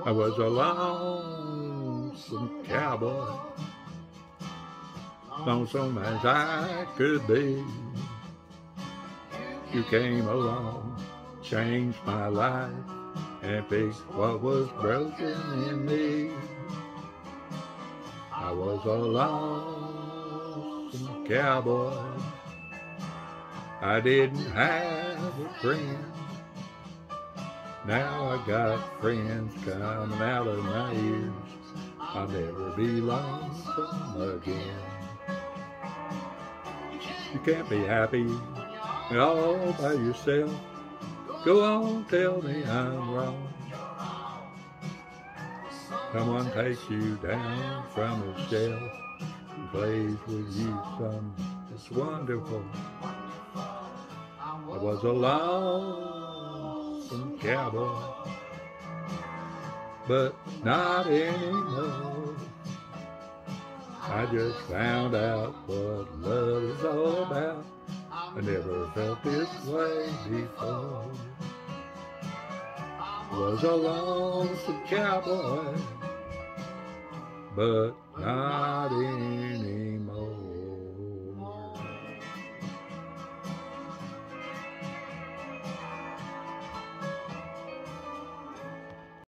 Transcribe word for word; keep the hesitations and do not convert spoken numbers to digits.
I was a lonesome cowboy, lonesome as I could be. You came along, changed my life, and fixed what was broken in me. I was a lonesome cowboy, I didn't have a friend. Now I got friends coming out of my ears, I'll never be lonesome again. You can't be happy all by yourself. Go on, tell me I'm wrong. Someone takes you down from the shelf and plays with you some that's wonderful. I was a lonesome cowboy, but not anymore. I just found out what love is all about. I never felt this way before. I was a lonesome cowboy, but not anymore.